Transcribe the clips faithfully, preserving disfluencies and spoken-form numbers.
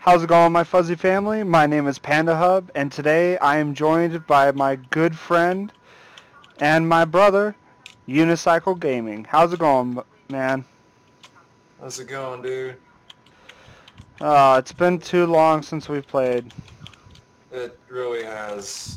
How's it going, my fuzzy family? My name is Panda Hub, and today I am joined by my good friend and my brother, Unicycle Gaming. How's it going, man? How's it going, dude? Uh, it's been too long since we played. It really has.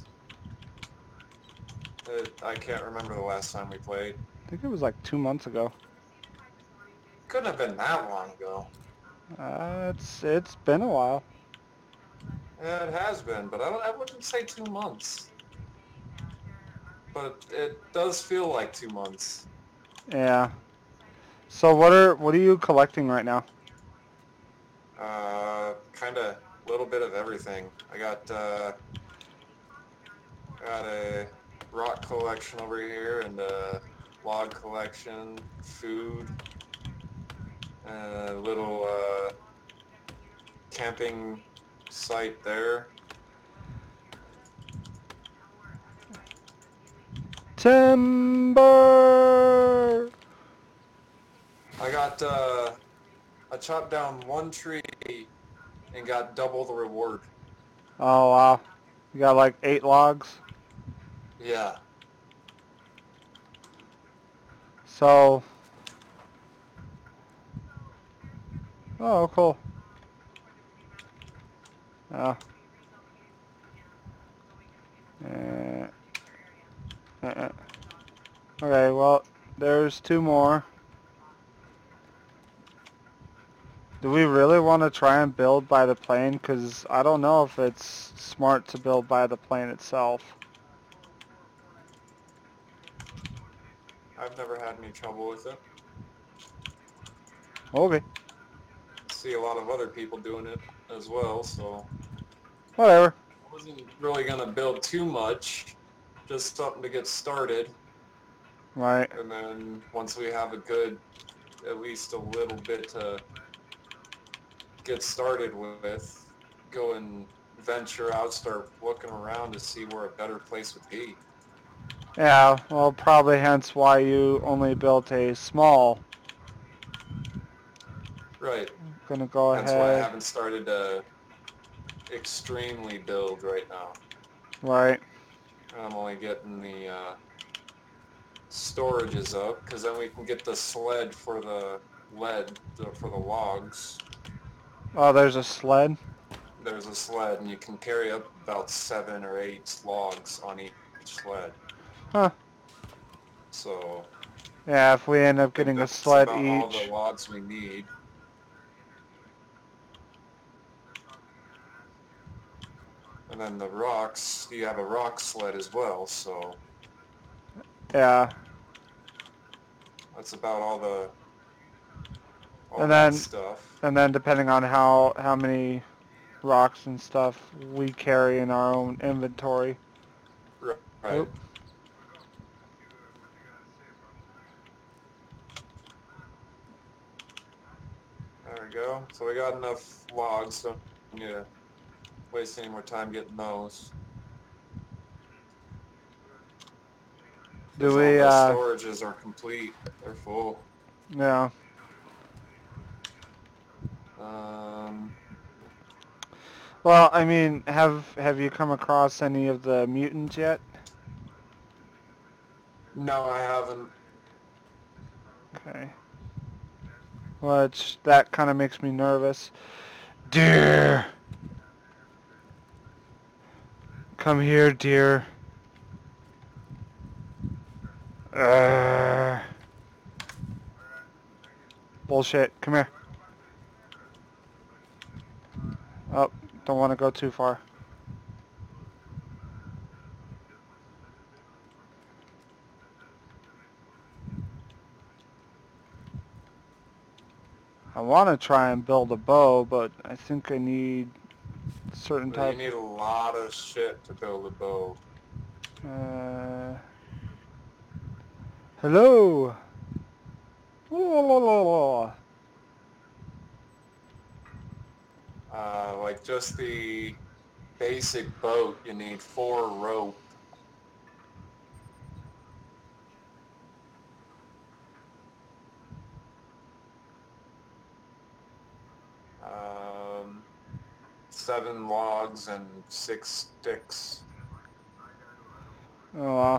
It, I can't remember the last time we played. I think it was like two months ago. Couldn't have been that long ago. Uh, it's it's been a while. Yeah, it has been, but I don't. I wouldn't say two months. But it does feel like two months. Yeah. So what are what are you collecting right now? Uh, kind of a little bit of everything. I got uh, got a rock collection over here and a log collection, food, a little uh, camping site there. Timber. I got uh, I chopped down one tree and got double the reward. Oh wow, you got like eight logs. Yeah. So, oh cool. Yeah. Uh, uh, uh. Okay, well, there's two more. Do we really want to try and build by the plane? Because I don't know if it's smart to build by the plane itself. I've never had any trouble with it. Okay, See a lot of other people doing it as well, so whatever. I wasn't really gonna build too much, just something to get started, Right. and then once we have a good, at least a little bit to get started with, go and venture out, start looking around to see where a better place would be. Yeah, well, probably hence why you only built a small. Right. Gonna go Hence why I ahead. haven't started to extremely build right now. Right. I'm only getting the uh, storages up because then we can get the sled for the lead the, for the logs. Oh, there's a sled. There's a sled and you can carry up about seven or eight logs on each sled. Huh. So Yeah, if we end I up think getting a that's sled about all the each. logs we need. And then the rocks, you have a rock sled as well, so Yeah. that's about all the all And that then, stuff. and then depending on how how many rocks and stuff we carry in our own inventory. Right. Oop. There we go. So we got enough logs, so we don't need to waste any more time getting those. Do Because all we, the uh, storages are complete. They're full. yeah. Um, Well, I mean, have have you come across any of the mutants yet? no, I haven't. Okay. Which, that kind of makes me nervous. Dear! Come here, dear. Uh, bullshit. Come here. Oh, don't want to go too far. I want to try and build a bow, but I think I need certain But you type. need a lot of shit to build a bow. Uh, hello. Uh, like just the basic boat, you need four rope. Um, seven logs and six sticks. Oh wow.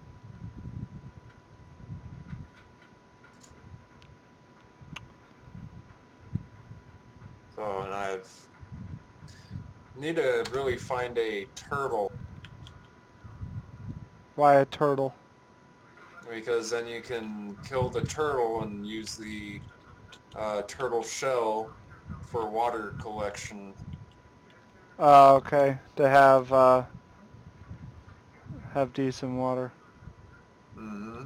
So, and I've need to really find a turtle Why a turtle? because then you can kill the turtle and use the uh, turtle shell for water collection. Uh, okay. To have uh, have decent water. Mm-hmm.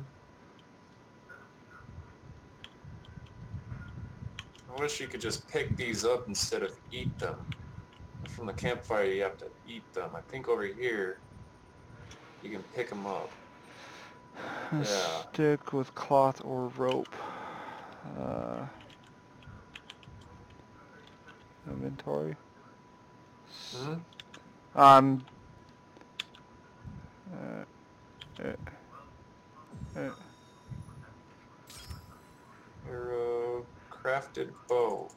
I wish you could just pick these up instead of eat them. From the campfire, you have to eat them. I think over here, you can pick them up. A Yeah. stick with cloth or rope. Uh, inventory. Hmm? Um. Uh, uh, uh, Arrow, crafted bow.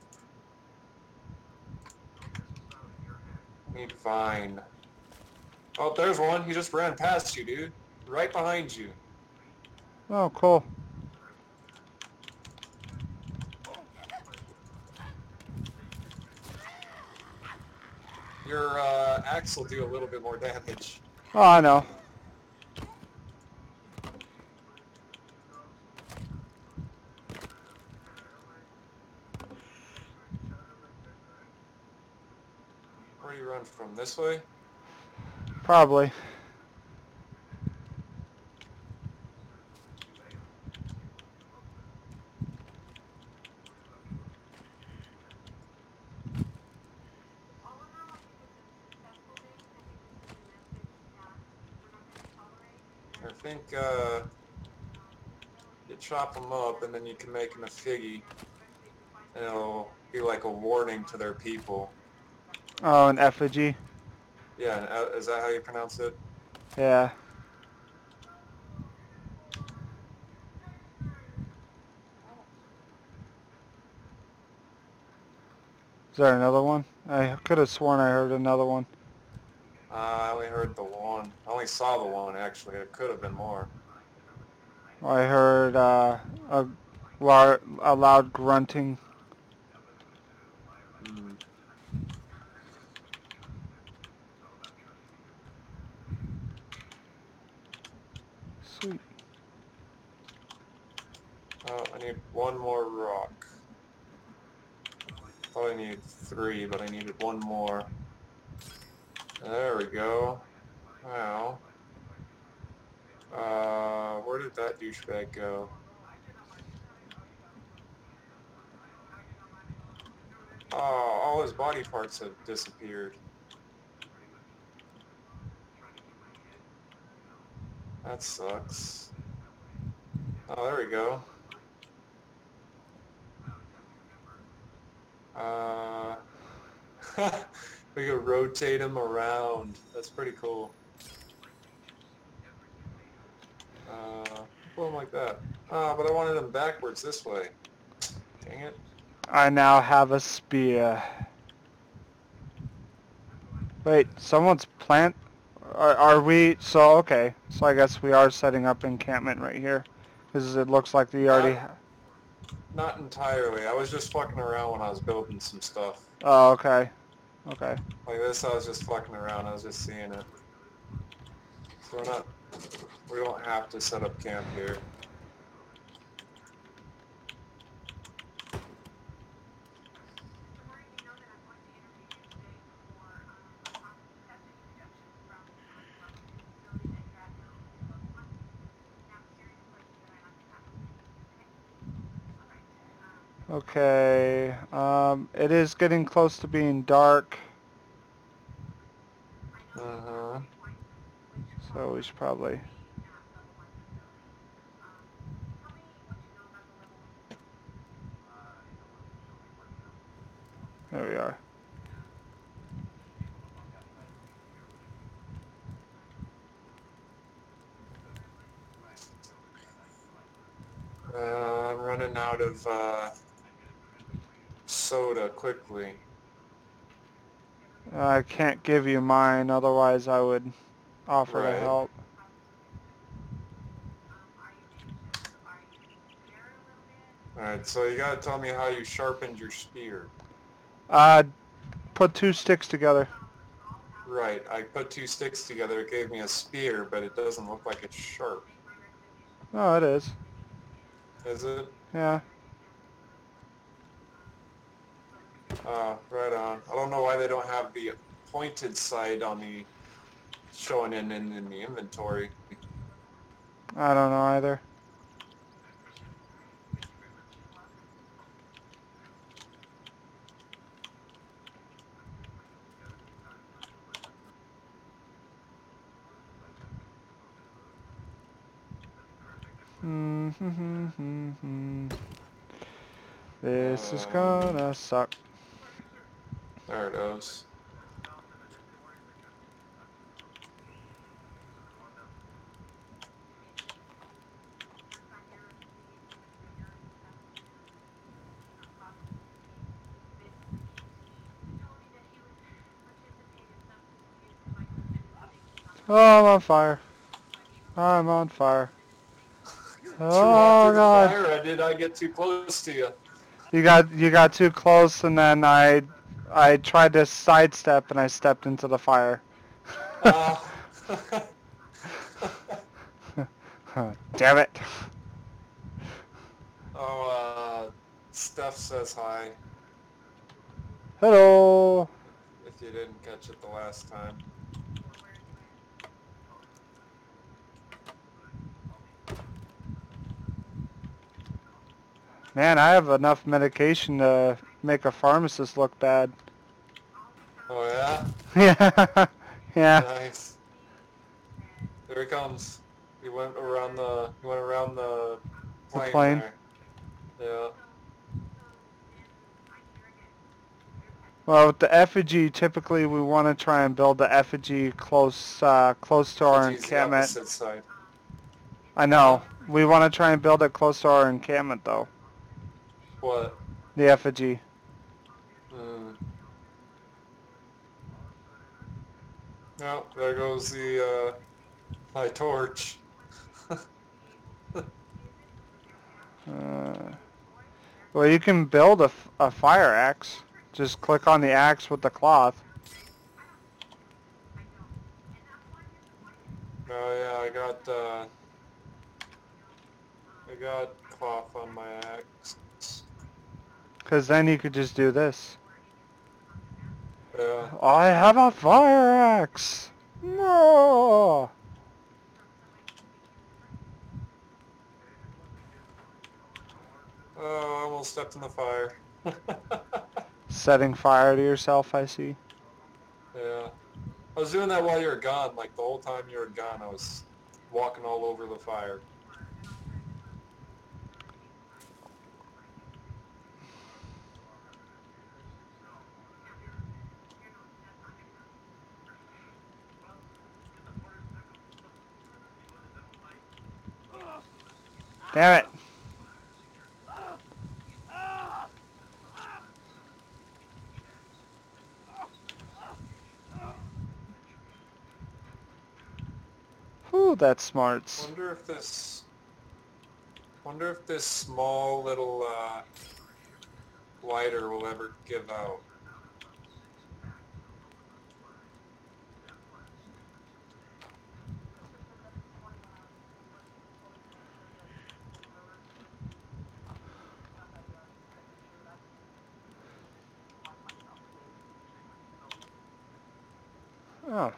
Need vine. Oh, there's one. He just ran past you, dude. Right behind you. oh, cool. Your uh, axe will do a little bit more damage. Oh, I know. Where do you run from? This way? Probably. I think uh, you chop them up and then you can make them a figgy. And it'll be like a warning to their people. Oh, an effigy. Yeah, and, uh, is that how you pronounce it? Yeah. Is there another one? I could have sworn I heard another one. Uh, I only heard the one. I only saw the one, actually. It could have been more. I heard uh, a, lar- a loud grunting. Hmm. Sweet. Oh, I need one more rock. Thought I needed three, but I needed one more. There we go. Wow. Uh, where did that douchebag go? Oh, all his body parts have disappeared. That sucks. Oh, there we go. Uh, we could rotate him around. That's pretty cool. Uh, pull him like that. Ah, but I wanted him backwards this way. Dang it. I now have a spear. Wait, someone's plant? Are, are we? So, okay. So I guess we are setting up encampment right here. Because it looks like we already... Not, Ha- not entirely. I was just fucking around when I was building some stuff. oh, okay. Okay. Like this, I was just fucking around. I was just seeing it. So we're not, we don't have to set up camp here. Okay. Um, it is getting close to being dark. Uh-huh. So we should probably... There we are. Uh, I'm running out of uh, soda quickly. I can't give you mine, otherwise I would offer to Right. help. Alright, so you gotta tell me how you sharpened your spear. Uh, put two sticks together. Right, I put two sticks together, it gave me a spear, but it doesn't look like it's sharp. Oh, it is. Is it? Yeah. Uh, right on. I don't know why they don't have the pointed side on the showing in, in, in the inventory. I don't know either. This is Um, gonna suck. there it is. Oh, I'm on fire. I'm on fire. Did you walk Oh through the God. fire, or did I get too close to you? You got you got too close, and then I I tried to sidestep, and I stepped into the fire. Ah. Damn it. Oh, uh, Steph says hi, Hello. if you didn't catch it the last time. Man, I have enough medication to make a pharmacist look bad. Oh, yeah? Yeah. Yeah. Nice. There he comes. He went around the, he went around the The plane plane. there. Yeah. Well, with the effigy, typically we want to try and build the effigy close, uh, close to our Fiji's the encampment. opposite side. I Huh? know. We want to try and build it close to our encampment, though. What? The effigy. Hmm. Oh, there goes the, uh, my torch. Uh, well, you can build a, f- a fire axe. Just click on the axe with the cloth. Oh, yeah, I got, uh, I got cloth on my axe. Because then you could just do this. Yeah. I have a fire axe! No! Oh, I almost stepped in the fire. Setting fire to yourself, I see. Yeah. I was doing that while you were gone. Like, the whole time you were gone, I was walking all over the fire. Damn it! Whew, that's smarts. Wonder if this... Wonder if this small little, uh, lighter will ever give out. Oh.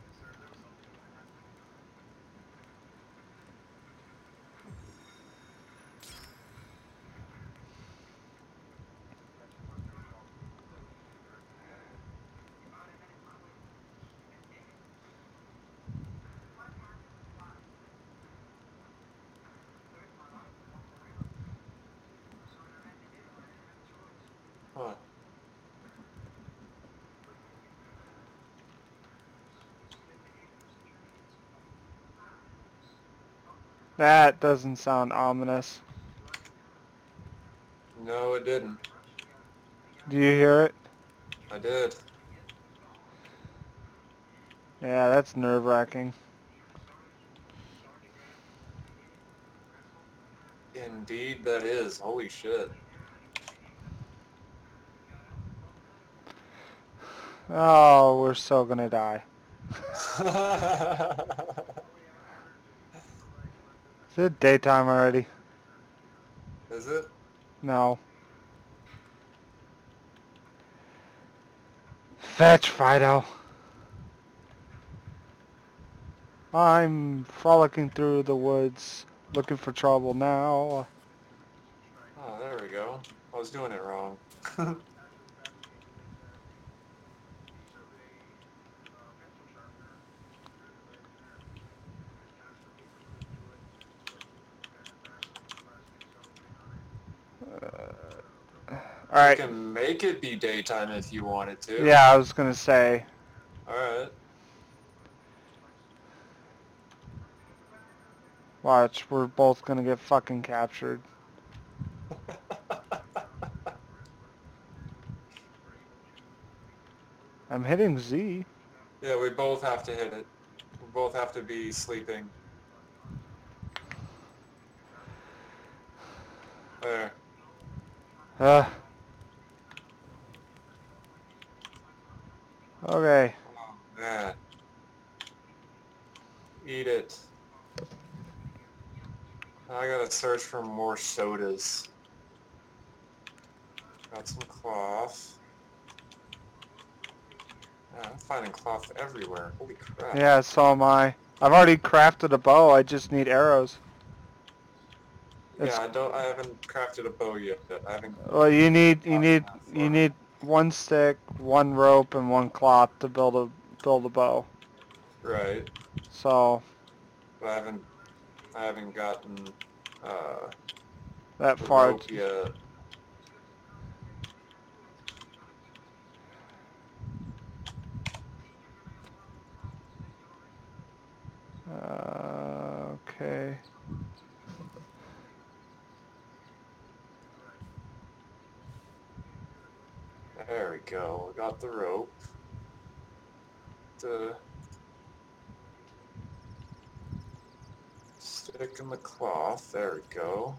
Huh. That doesn't sound ominous. No, it didn't. Do you hear it? I did. Yeah, that's nerve-wracking. Indeed, that is. Holy shit. Oh, we're so gonna die. Is it daytime already? Is it? No. Fetch, Fido. I'm frolicking through the woods, looking for trouble now. Oh, there we go. I was doing it wrong. We Alright. can make it be daytime if you wanted to. Yeah, I was gonna say. Alright. Watch, we're both gonna get fucking captured. I'm hitting Z. Yeah, we both have to hit it. We both have to be sleeping. There. Uh. Okay. Oh, man. Eat it. I gotta search for more sodas. Got some cloth. Yeah, I'm finding cloth everywhere. Holy crap. Yeah, so am I. I've already crafted a bow. I just need arrows. Yeah, It's I don't. I haven't crafted a bow yet. I haven't well, you need you gotten need that you far. need one stick, one rope, and one cloth to build a build a bow. Right, So but I haven't. I haven't gotten uh, that the far. rope yet. Uh, okay. There we go. I got the rope. The stick and the cloth. There we go.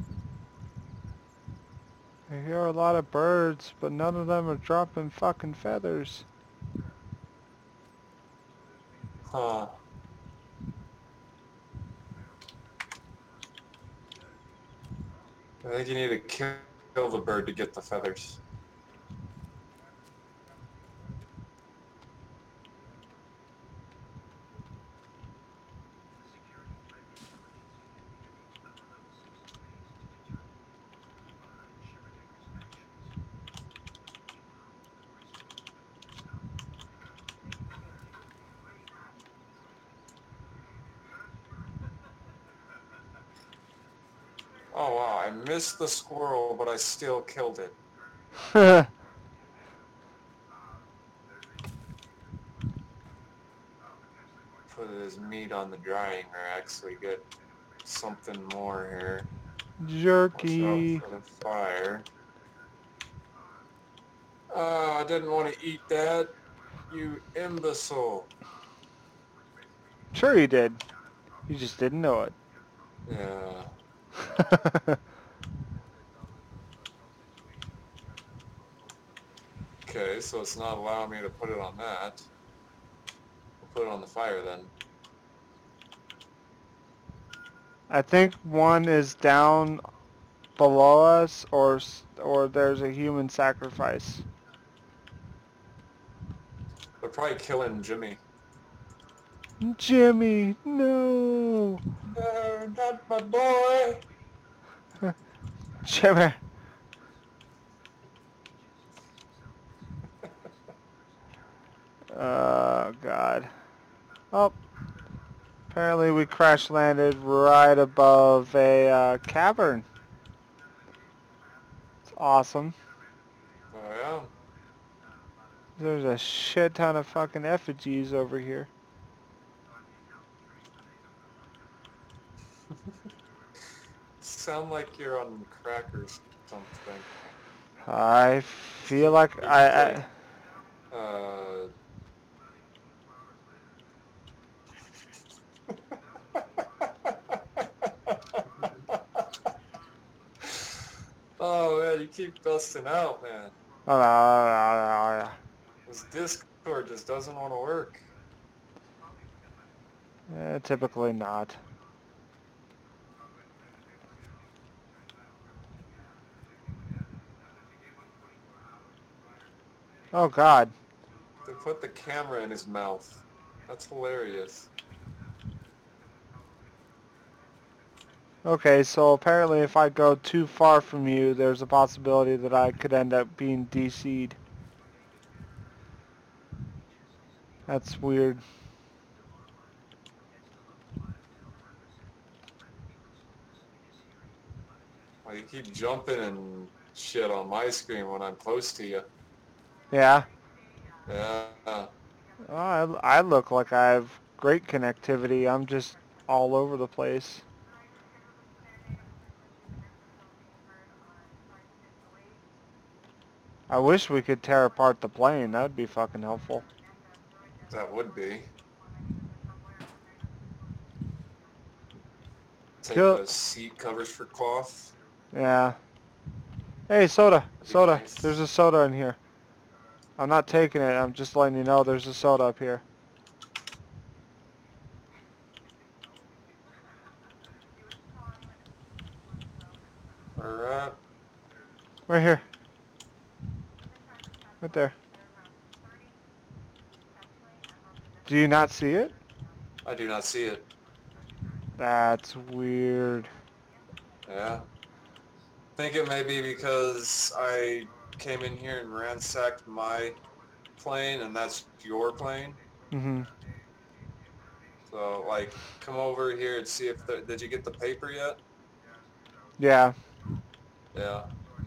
I hear a lot of birds, but none of them are dropping fucking feathers. Huh. I think you need to kill the bird to get the feathers. Oh wow, I missed the squirrel, but I still killed it. Put his meat on the drying rack so we get something more here. Watch out Jerky. for the fire. Oh, I didn't want to eat that, you imbecile. Sure you did. You just didn't know it. Yeah. Okay, so it's not allowing me to put it on that. We'll put it on the fire then. I think one is down below us, or or there's a human sacrifice. They're probably killing Jimmy. Jimmy, no. No, not my boy. Jimmy. Oh God. Oh, apparently we crash landed right above a uh, cavern. It's awesome. Oh yeah. There's a shit ton of fucking effigies over here. Sound like you're on crack or something. I feel like You're I, just like, I uh, Oh man, you keep busting out, man. Uh, This Discord just doesn't want to work. eh, typically not. Oh God. They put the camera in his mouth. That's hilarious. Okay, so apparently if I go too far from you, there's a possibility that I could end up being D C'd. That's weird. Well, you keep jumping and shit on my screen when I'm close to you. Yeah. Yeah. Oh, I, I look like I have great connectivity. I'm just all over the place. I wish we could tear apart the plane. That would be fucking helpful. That would be. Take Kill. the seat covers for cloth. Yeah. Hey, soda. That'd be Soda. There's nice. a soda in here. I'm not taking it. I'm just letting you know there's a soda up here. Alright. Right here. Right there. Do you not see it? I do not see it. That's weird. Yeah. Think it may be because I came in here and ransacked my plane and that's your plane. Mm-hmm. So, like, come over here and see if the, did you get the paper yet? Yeah. Yeah.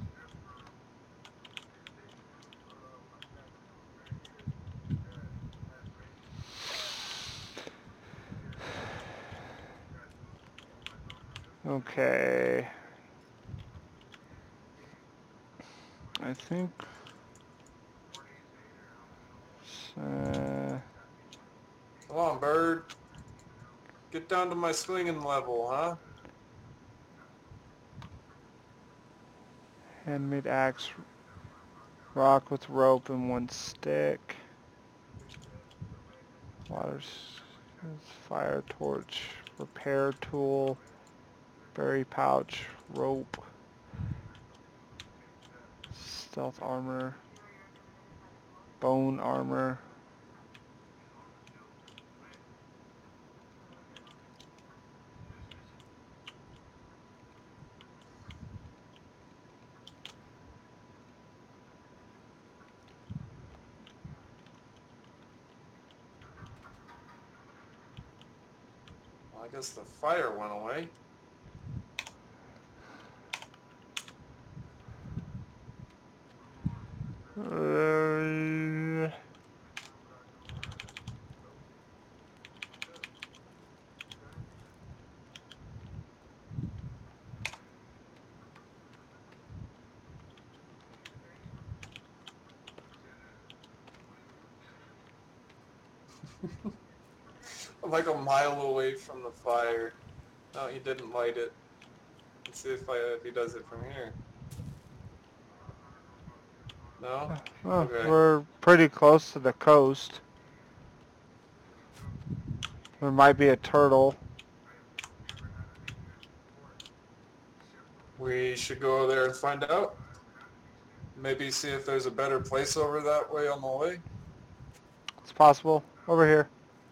Okay. I think... Uh, Come on, bird. Get down to my swinging level, huh? handmade axe, rock with rope and one stick. Water, fire torch, repair tool, berry pouch, rope, stealth armor, bone armor. Well, I guess the fire went away. Uh, I'm like a mile away from the fire. No, he didn't light it. Let's see if I if he does it from here. No? oh, Okay. we're pretty close to the coast. There might be a turtle. We should go there and find out. Maybe see if there's a better place over that way on the way. It's possible. Over here.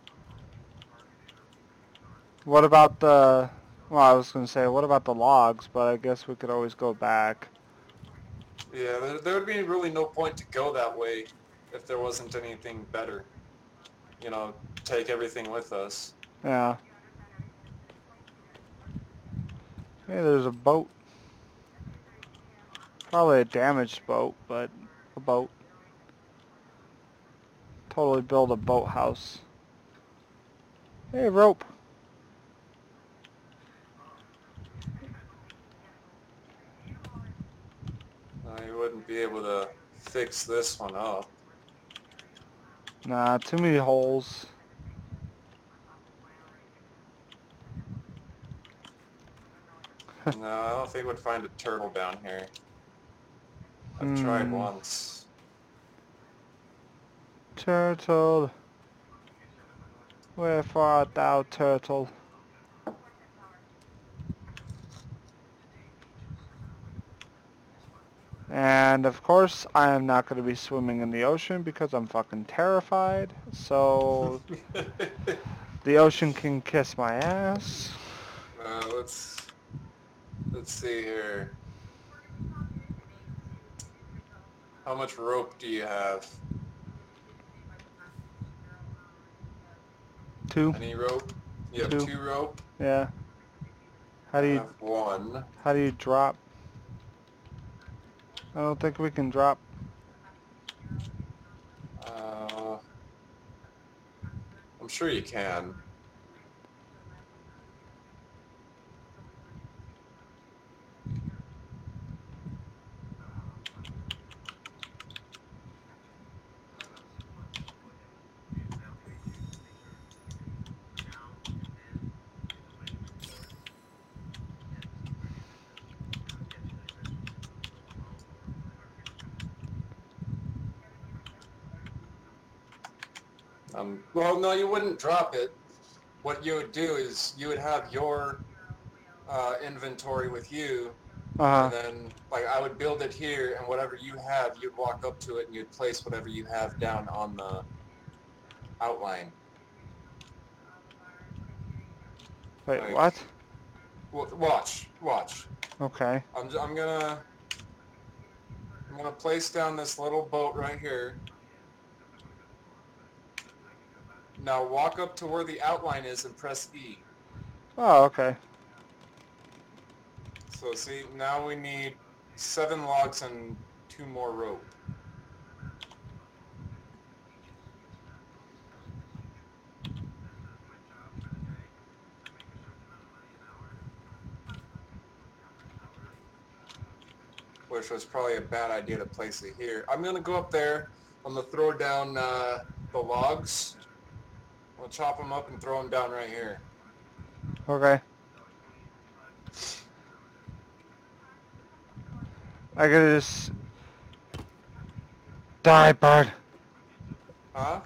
What about the... Well, I was going to say, what about the logs? But I guess we could always go back. Yeah, there, there would be really no point to go that way if there wasn't anything better. You know, take everything with us. Yeah. Hey, there's a boat. Probably a damaged boat, but a boat. Totally build a boathouse. Hey, rope. Uh, you wouldn't be able to fix this one up. Nah, too many holes. No, I don't think we'd find a turtle down here. I've tried Hmm. once. Turtle. Wherefore art thou, turtle? And of course, I am not going to be swimming in the ocean because I'm fucking terrified. So the ocean can kiss my ass. uh, let's let's see here. How much rope do you have? Two, Any rope? You have two, two rope? yeah. How I do you, have one. how do you drop? I don't think we can drop. Uh, I'm sure you can. Um, well, no, you wouldn't drop it. What you would do is you would have your uh, inventory with you, Uh-huh. and then like I would build it here, and whatever you have, you'd walk up to it and you'd place whatever you have down on the outline. Wait, Like, what? w- watch, watch. Okay. I'm j- I'm gonna I'm gonna place down this little boat right here. Now walk up to where the outline is and press E. Oh, okay. So see, now we need seven logs and two more rope. Which was probably a bad idea to place it here. I'm gonna go up there. I'm gonna throw down uh, the logs. I'm gonna chop them up and throw them down right here. Okay. I gotta just die, bird. Huh?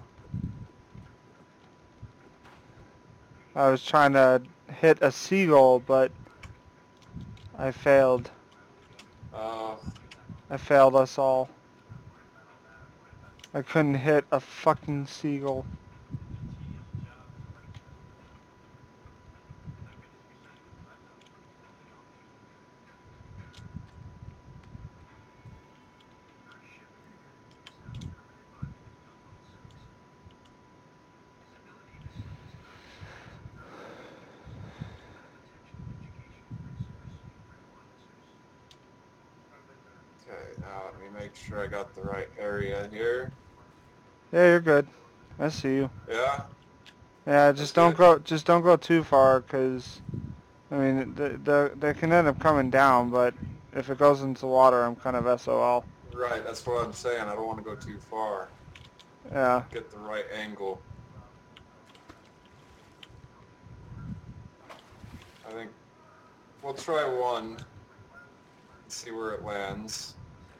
I was trying to hit a seagull, but I failed. Uh, I failed us all. I couldn't hit a fucking seagull. okay, now let me make sure I got the right area here. Yeah, you're good. I see you. Yeah, Yeah, that's just don't good. go. Just don't go too far, cause I mean, the the they can end up coming down. But if it goes into the water, I'm kind of S O L. Right, that's what I'm saying. I don't want to go too far. Yeah. Get the right angle. I think we'll try one and see where it lands.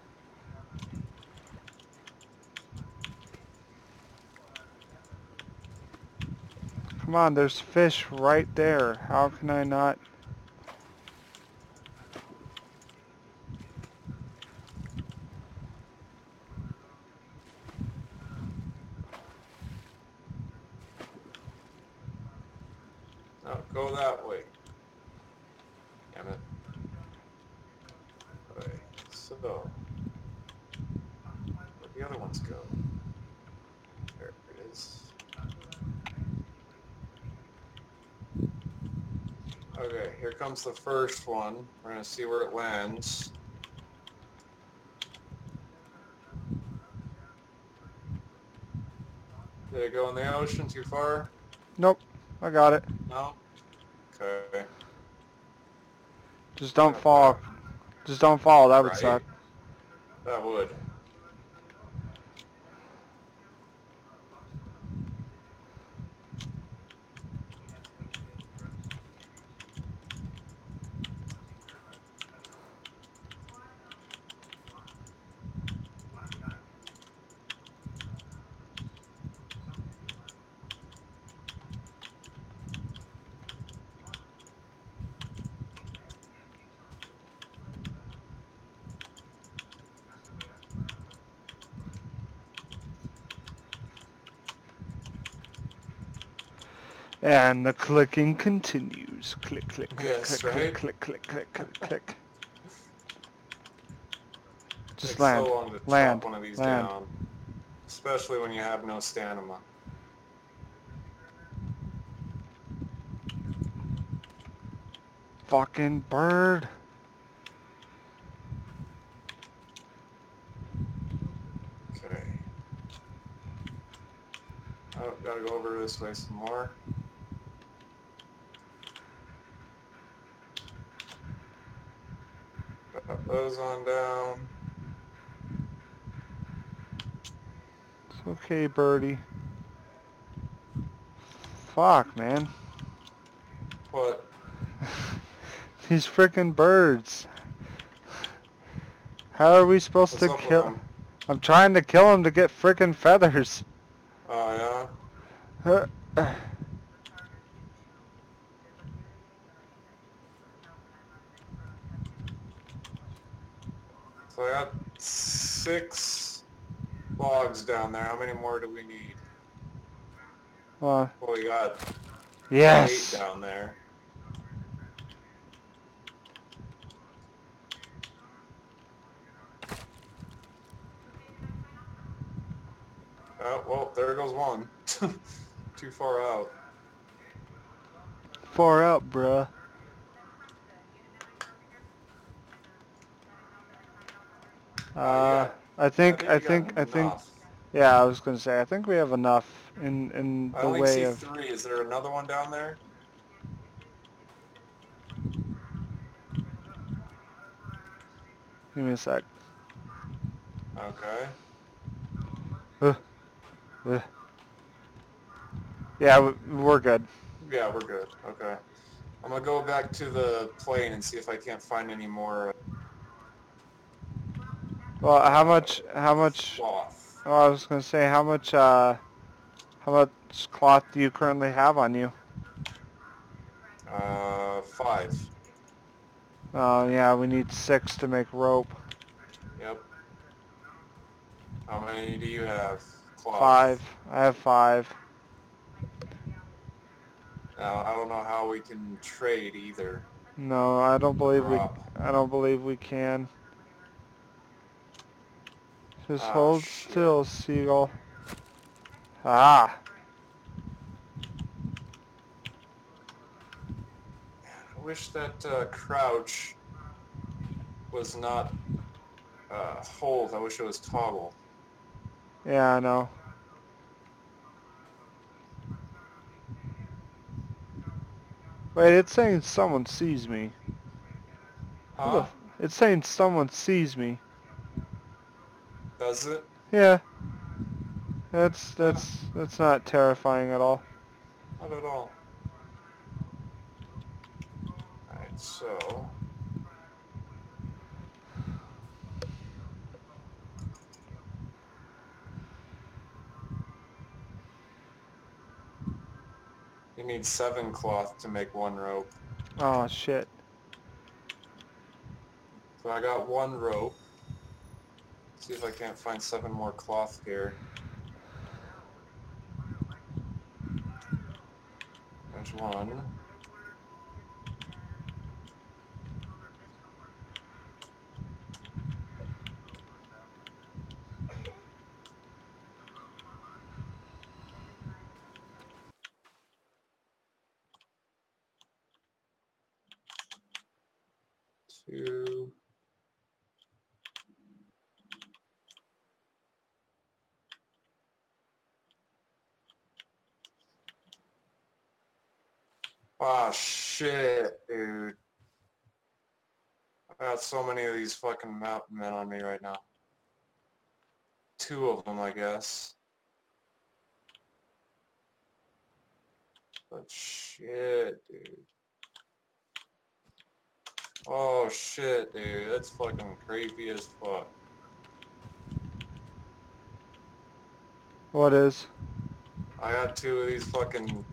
Come on, there's fish right there. How can I not? No, go that way. Damn it. Okay, so where'd the other ones go? There it is. Okay, here comes the first one. We're gonna see where it lands. Did it go in the ocean too far? Nope. I got it. No? Okay. Just don't Got fall. that. Just don't fall. That would Right. suck. That would. And the clicking continues. Click, click, click, Yes, click, click, right? click, click, click, click, click. Just Takes so land, long to chop land, one of these land. down, especially when you have no stamina. Fucking bird. Okay. Oh, gotta go over this way some more. Got those on down. It's okay, birdie. Fuck, man. What? These frickin' birds. How are we supposed What's to up with kill? them? I'm trying to kill them to get frickin' feathers. Oh, Uh, yeah? So I got six logs down there. How many more do we need? uh, Well, we got eight yes. down there. Oh, well, there goes one. Too far out. Far out, bruh. Uh, you Uh, got, I I think, think I you got think, I think. enough. Yeah, I was gonna say. I think we have enough in in I the only way see of. three. Is there another one down there? Give me a sec. Okay. Uh, uh. Yeah, we- we're good. Yeah, we're good. Okay. I'm gonna go back to the plane and see if I can't find any more Well, how uh, much? How much? cloth. Oh, I was gonna say how much. Uh, how much cloth do you currently have on you? Uh, five. Oh, yeah, we need six to make rope. Yep. How many do you have? Five. Cloth. I have five. Now, I don't know how we can trade either. No, I don't A believe we. drop. I don't believe we can. Just Ah, hold shit. still, seagull. Ah. I wish that uh, crouch was not uh, hold. I wish it was toggle. Yeah, I know. Wait, it's saying someone sees me. Who the? Huh? F it's saying someone sees me. Does it? Yeah, that's Huh. that's that's not terrifying at all. Not at all. Alright, so... You need seven cloth to make one rope. Oh shit. So I got one rope. See if I can't find seven more cloth here. There's one. Two. Ah, shit, dude. I got so many of these fucking mountain men on me right now. Two of them, I guess. But shit, dude. Oh, shit, dude. That's fucking creepy as fuck. What is? I got two of these fucking...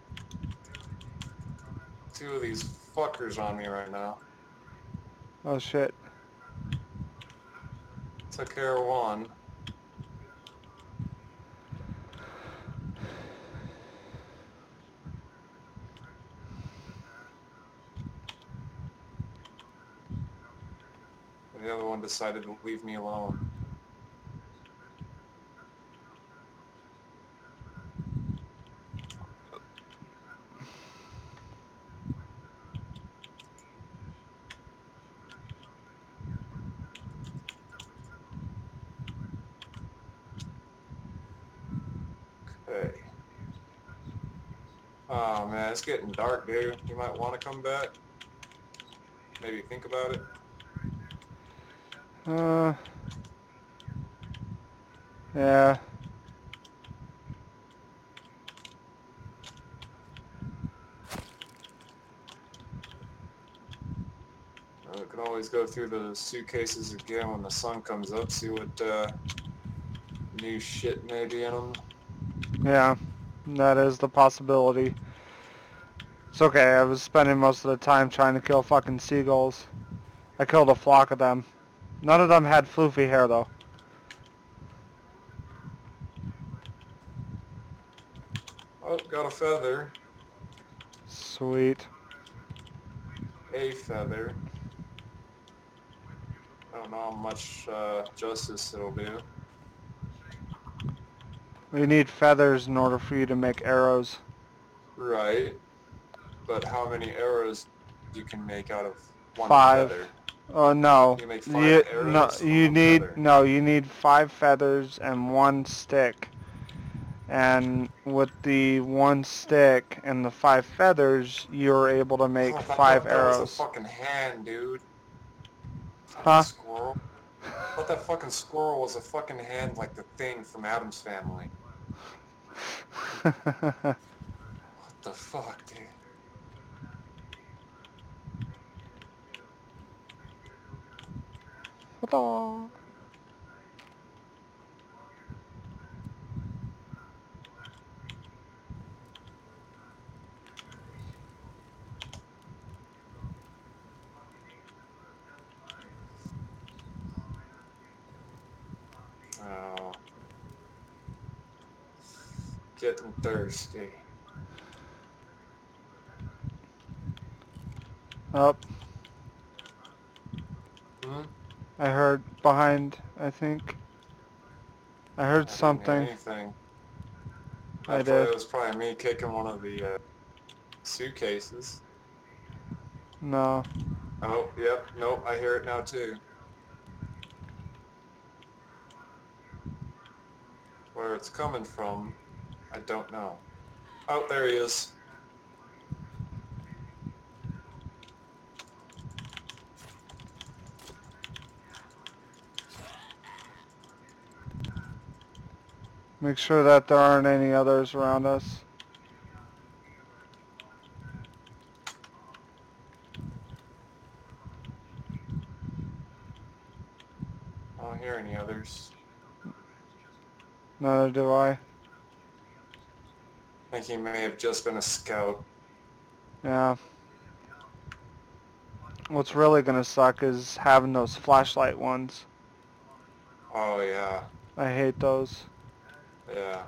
Two of these fuckers on me right now. Oh shit. Took care of one. one decided to leave me alone. Okay. Oh man, it's getting dark, dude. You might want to come back. Maybe think about it. Uh, yeah. Uh, we could always go through the suitcases again when the sun comes up, see what uh, new shit may be in them. Yeah. That is the possibility. It's okay, I was spending most of the time trying to kill fucking seagulls. I killed a flock of them. None of them had floofy hair though. Oh, got a feather. Sweet. A feather. I don't know how much uh, justice it'll do. We need feathers in order for you to make arrows. Right, but how many arrows you can make out of one Five. feather? Oh no. You make five You no. arrows from You one need feather. no. You need five feathers and one stick. And with the one stick and the five feathers, you're able to Oh, make I five thought that was a arrows. fucking hand, dude. Fucking Huh? squirrel. I thought that fucking squirrel was a fucking hand like the thing from Adam's Family. What the fuck, dude? Ta-da. Oh, getting thirsty. Up. Hmm? I heard behind, I think. I heard I didn't hear something. anything. I I thought did. it was probably me kicking one of the uh, suitcases. No. Oh, yep, nope, I hear it now too. Where it's coming from, I don't know. Oh, there he is. Make sure that there aren't any others around us. I don't hear any others. Neither do I. I think he may have just been a scout. Yeah. What's really gonna suck is having those flashlight ones. Oh, yeah, I hate those. yeah.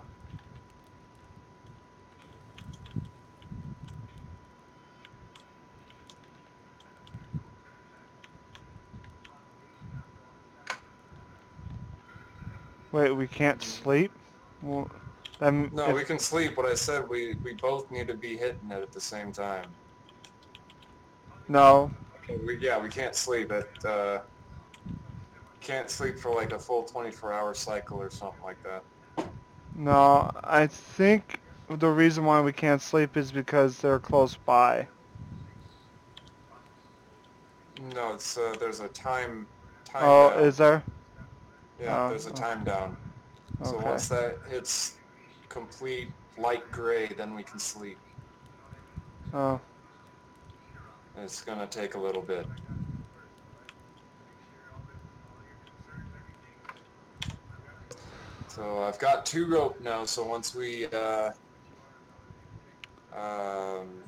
Wait, we can't sleep? Well, then No, if we can sleep, but I said we, we both need to be hitting it at the same time. no, Okay, we, yeah, we can't sleep at, uh, can't sleep for like a full twenty-four hour cycle or something like that. no, I think the reason why we can't sleep is because they're close by. No, it's, uh, there's a time, time Oh, down. is there? Yeah, Oh, there's a time down. So okay. once that hits complete light gray, then we can sleep. Oh, It's gonna take a little bit. So I've got two rope now, so once we, uh, um,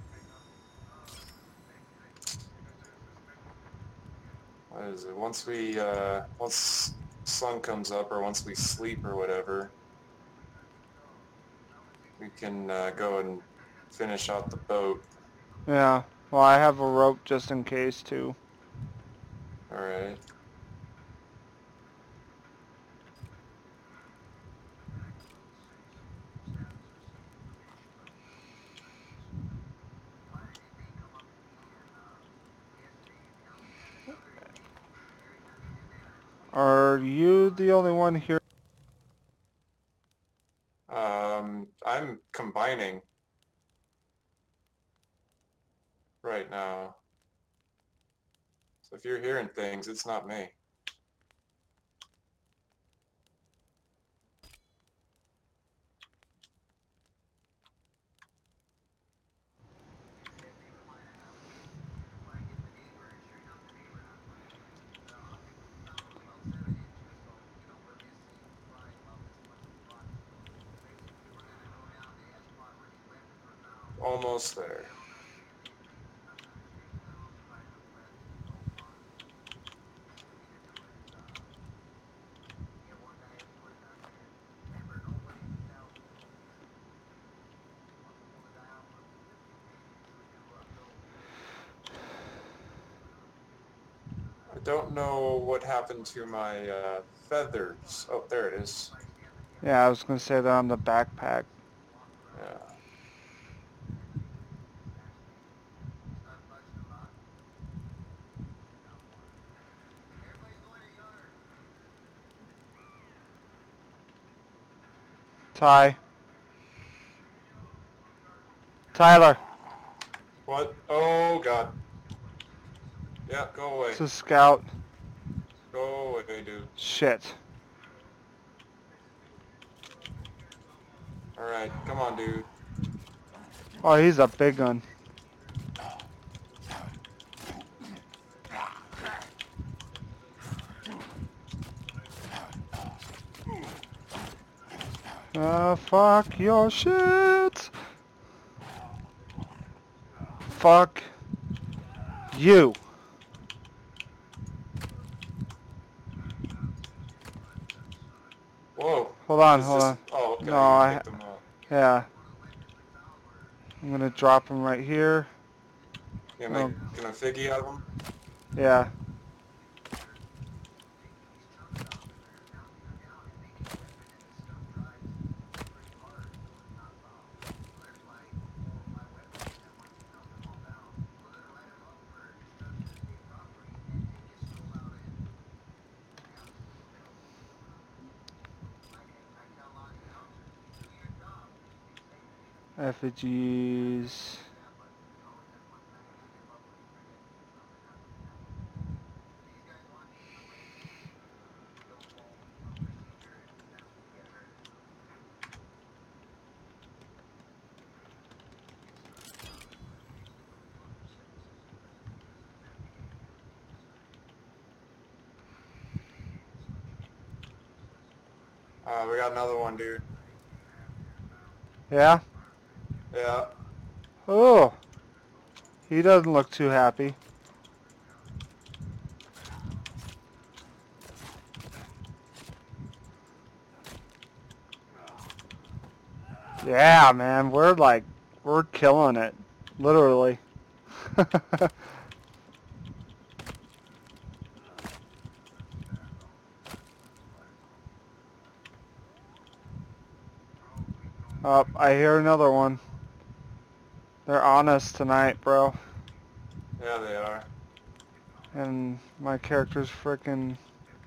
what is it? Once we, uh, once sun comes up or once we sleep or whatever, we can uh, go and finish out the boat. yeah. Well, I have a rope just in case too. Alright. Are you the only one here? Um, I'm combining right now. So if you're hearing things, it's not me. Almost there. I don't know what happened to my uh, feathers. Oh, there it is. Yeah, I was gonna say they're on the backpack. Yeah. Ty. Tyler. What? Oh, God. Yeah, go away. It's a scout. Go away, dude. Shit. Alright, come on, dude. Oh, he's a big one. Uh, fuck your shit. Fuck you. Whoa. Hold on, Is hold this... on. Oh, No, okay, you I... picked them up. Yeah. I'm gonna drop him right here. You Oh, making a figgy out of them? yeah. Effigies. Uh, we got another one, dude. Yeah? Yeah. Oh. He doesn't look too happy. Yeah, man. We're like, we're killing it. Literally. Oh, I hear another one. They're on us tonight, bro. Yeah, they are. And my character's freaking...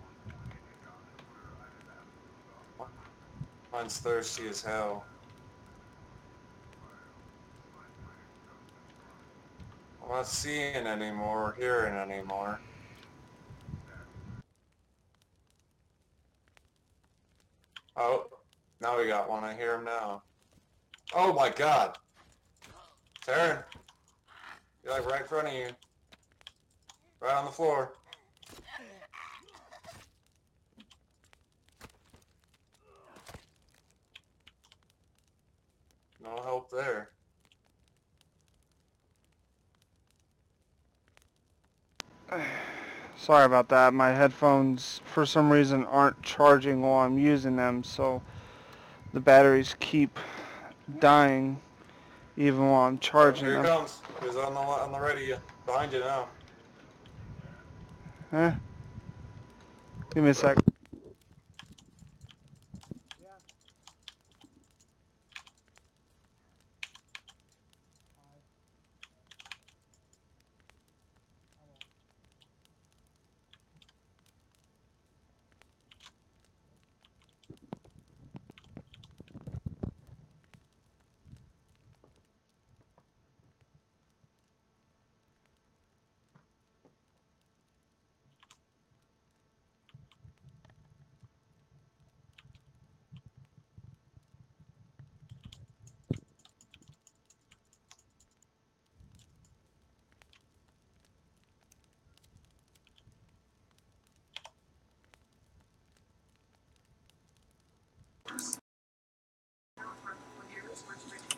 Mine's thirsty as hell. I'm not seeing anymore or hearing anymore. Oh, now we got one. I hear him now. Oh my God. Taryn, you're like right in front of you. Right on the floor. No help there. Sorry about that. My headphones, for some reason, aren't charging while I'm using them, so the batteries keep dying even while I'm Oh, charging here he them. comes. He's on the on the right of you. Behind you now. Eh? Give me a sec.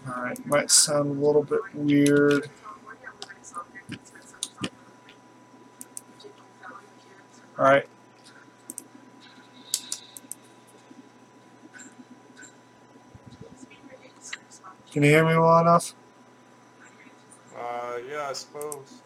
Alright, might sound a little bit weird. Alright. Can you hear me well enough? Uh, yeah, I suppose.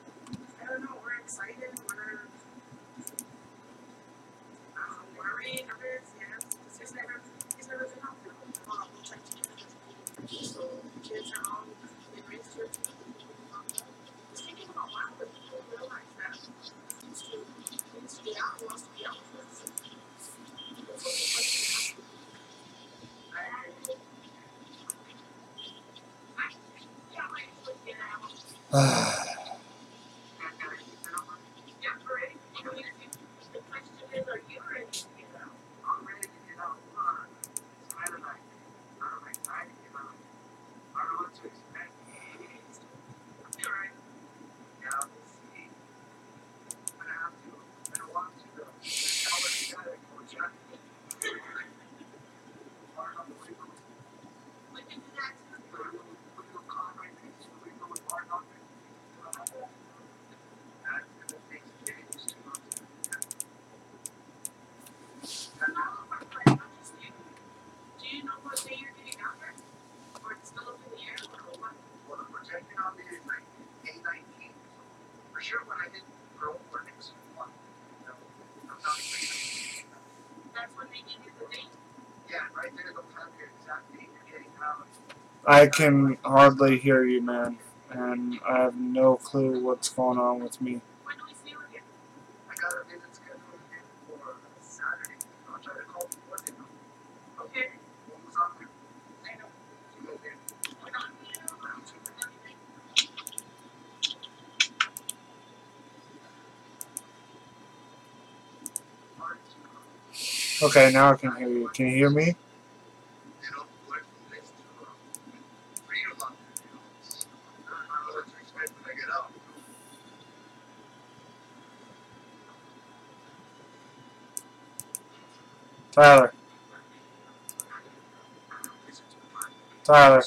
I can hardly hear you, man, and I have no clue what's going on with me. Okay, now I can hear you. Can you hear me? Tyler. Tyler.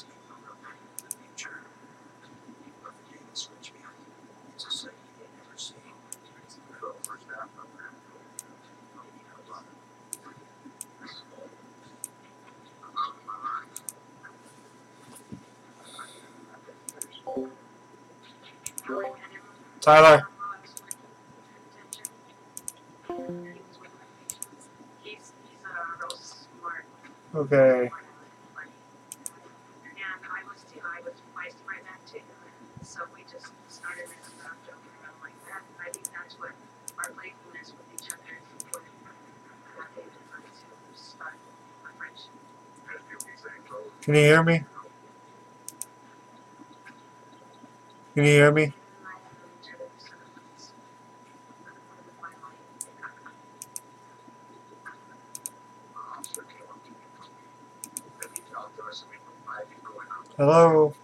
Tyler. Okay. Can you hear me? Can you hear me? Hello?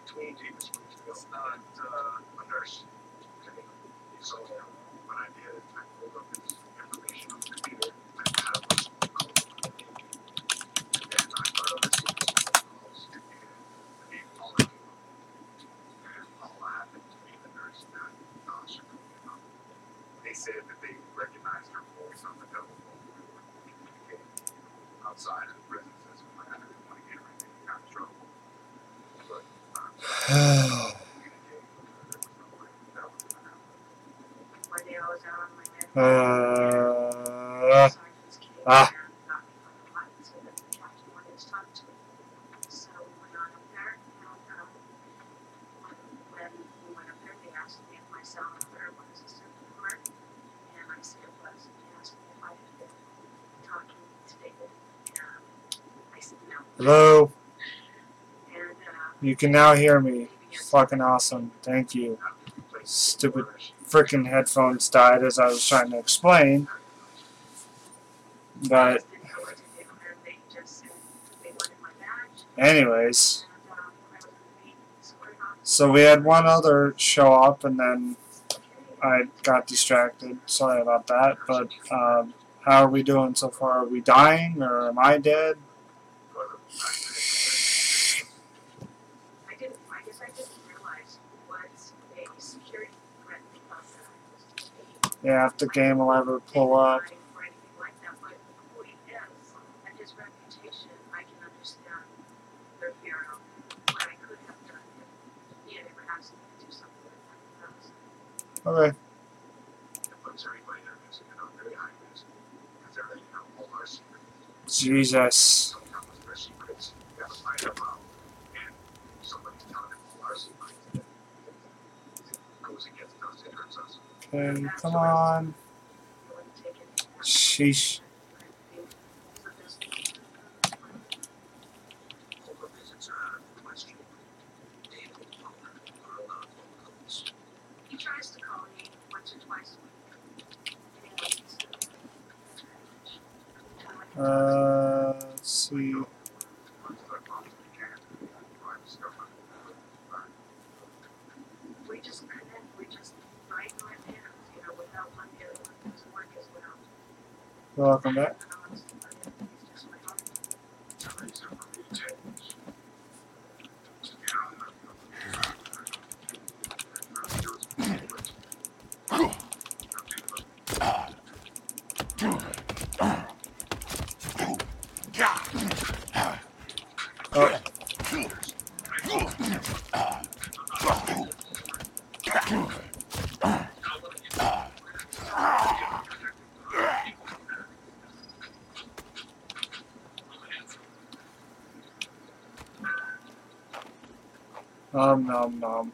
Uh, ah. Hello? You can now hear me. Fucking awesome. Thank you. Stupid freaking headphones died as I was trying to explain. But anyways, so we had one other show up and then I got distracted. Sorry about that. But um, how are we doing so far? Are we dying or am I dead? Yeah, if the game will ever pull up. Okay. Jesus. Okay, come on. Sheesh. Uh, let's see. Welcome back. Oh. Nom nom nom.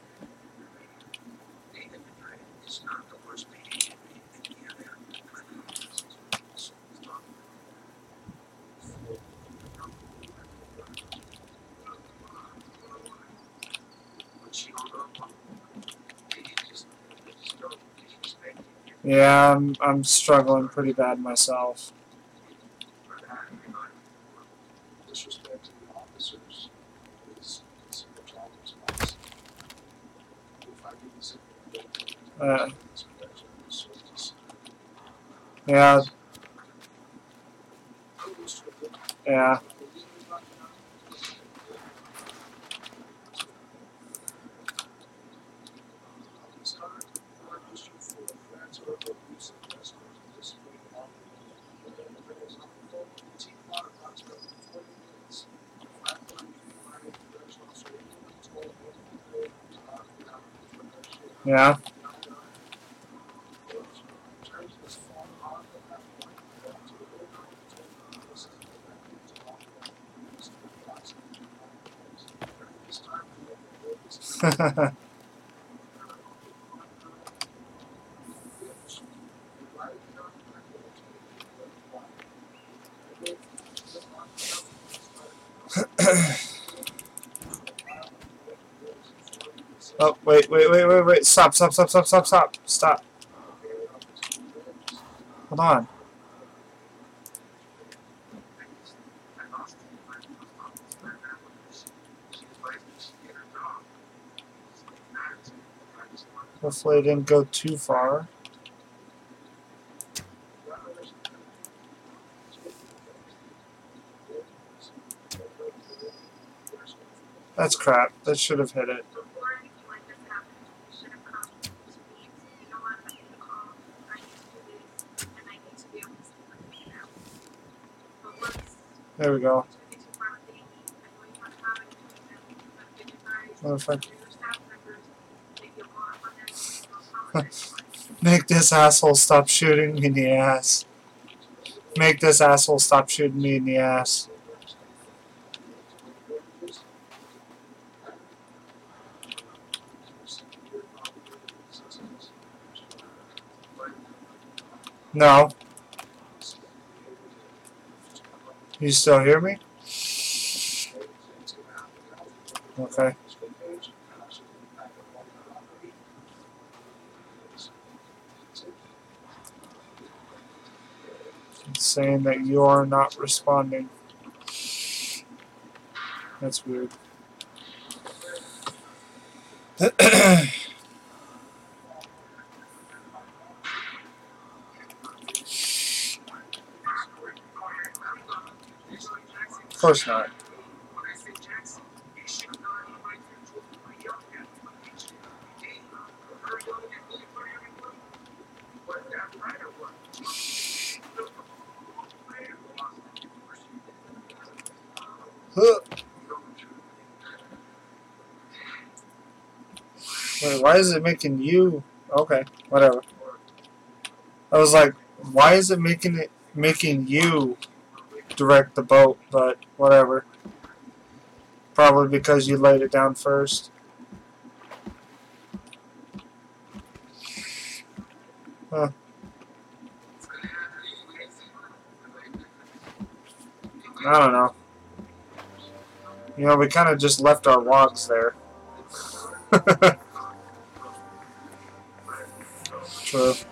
Yeah, I'm I'm struggling pretty bad myself. Uh, yeah. Yeah. Yeah. Oh, wait, wait, wait, wait, wait. Stop, stop, stop, stop, stop, stop. Stop. Hold on. Hopefully it didn't go too far. That's crap. That should have hit it. There we go. Motherfucker. Make this asshole stop shooting me in the ass. Make this asshole stop shooting me in the ass. No. You still hear me? Okay. It's saying that you are not responding. That's weird. Of course not. Huh. Wait, why is it making you? Okay, whatever. I was like, why is it making it making you direct the boat? But whatever. Probably because you laid it down first. Huh. I don't know. You know, we kind of just left our logs there. True.